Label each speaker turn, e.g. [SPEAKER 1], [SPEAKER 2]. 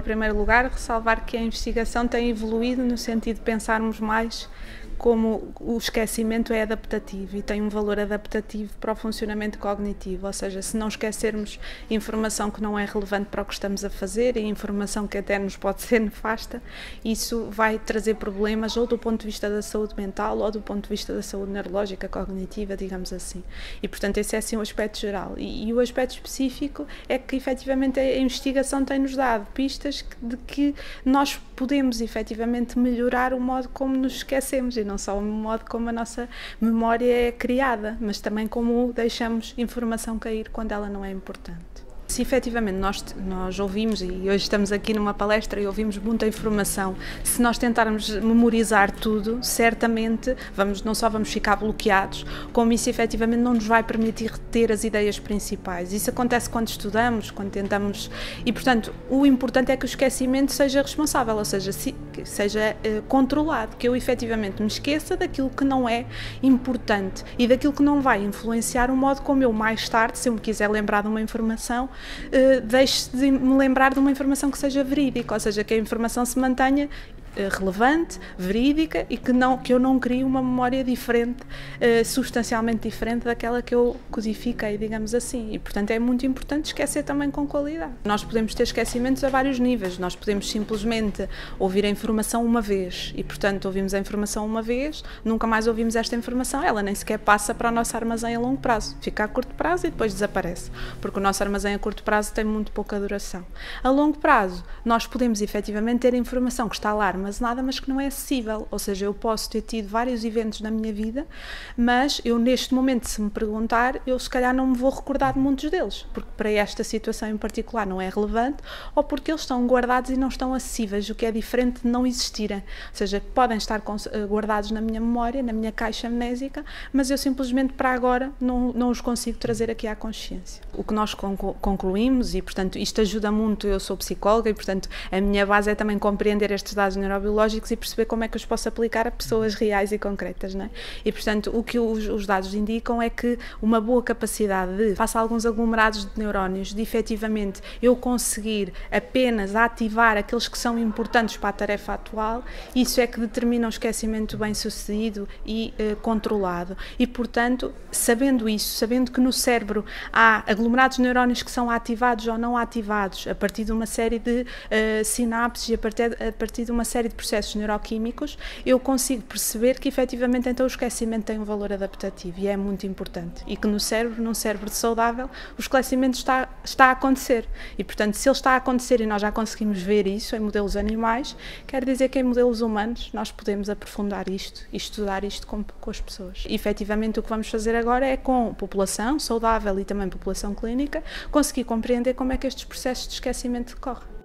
[SPEAKER 1] primeiro lugar, ressalvar que a investigação tem evoluído no sentido de pensarmos mais como o esquecimento é adaptativo e tem um valor adaptativo para o funcionamento cognitivo, ou seja, se não esquecermos informação que não é relevante para o que estamos a fazer e informação que até nos pode ser nefasta, isso vai trazer problemas ou do ponto de vista da saúde mental ou do ponto de vista da saúde neurológica, cognitiva, digamos assim. E, portanto, esse é assim o aspecto geral. E o aspecto específico é que, efetivamente, a investigação tem-nos dado pistas de que nós podemos, efetivamente, melhorar o modo como nos esquecemos, e não só o modo como a nossa memória é criada, mas também como deixamos informação cair quando ela não é importante. Se efetivamente nós ouvimos, e hoje estamos aqui numa palestra e ouvimos muita informação, se nós tentarmos memorizar tudo, certamente não só vamos ficar bloqueados, como isso efetivamente não nos vai permitir reter as ideias principais. Isso acontece quando estudamos, quando tentamos, e portanto o importante é que o esquecimento seja responsável, ou seja, seja controlado, que eu efetivamente me esqueça daquilo que não é importante e daquilo que não vai influenciar o modo como eu mais tarde, se eu me quiser lembrar de uma informação, deixe de me lembrar de uma informação que seja verídica, ou seja, que a informação se mantenha relevante, verídica e que eu não crie uma memória diferente, substancialmente diferente daquela que eu codifiquei, digamos assim. E, portanto, é muito importante esquecer também com qualidade. Nós podemos ter esquecimentos a vários níveis, nós podemos simplesmente ouvir a informação uma vez e, portanto, ouvimos a informação uma vez, nunca mais ouvimos esta informação, ela nem sequer passa para o nosso armazém a longo prazo, fica a curto prazo e depois desaparece, porque o nosso armazém a curto prazo tem muito pouca duração. A longo prazo, nós podemos efetivamente ter informação que está lá armazenada, mas que não é acessível, ou seja, eu posso ter tido vários eventos na minha vida, mas eu neste momento, se me perguntar, eu se calhar não me vou recordar de muitos deles, porque para esta situação em particular não é relevante, ou porque eles estão guardados e não estão acessíveis, o que é diferente de não existirem, ou seja, podem estar guardados na minha memória, na minha caixa amnésica, mas eu simplesmente para agora não os consigo trazer aqui à consciência. O que nós concluímos, e portanto isto ajuda muito, eu sou psicóloga e portanto a minha base é também compreender estes dados neurobiológicos e perceber como é que os posso aplicar a pessoas reais e concretas, não é? E portanto o que os dados indicam é que uma boa capacidade de, face a alguns aglomerados de neurónios, de efetivamente eu conseguir apenas ativar aqueles que são importantes para a tarefa atual, isso é que determina um esquecimento bem sucedido e controlado. E portanto, sabendo isso, sabendo que no cérebro há aglomerados de neurónios que são ativados ou não ativados a partir de uma série de sinapses e a partir de uma série de processos neuroquímicos, eu consigo perceber que efetivamente então o esquecimento tem um valor adaptativo e é muito importante. E que no cérebro, num cérebro saudável, o esquecimento está a acontecer. E portanto, se ele está a acontecer e nós já conseguimos ver isso em modelos animais, quer dizer que em modelos humanos nós podemos aprofundar isto e estudar isto com as pessoas. E efetivamente o que vamos fazer agora é, com população saudável e também população clínica, conseguir compreender como é que estes processos de esquecimento decorrem.